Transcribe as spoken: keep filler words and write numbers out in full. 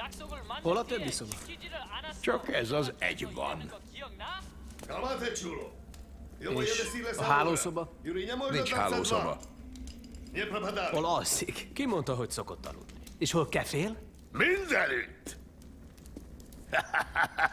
Hol a többi szoba? Csak ez az egy van. És a hálószoba? Nincs hálószoba. Hol alszik? Ki mondta, hogy szokott aludni? És hol kefél? Mindenütt!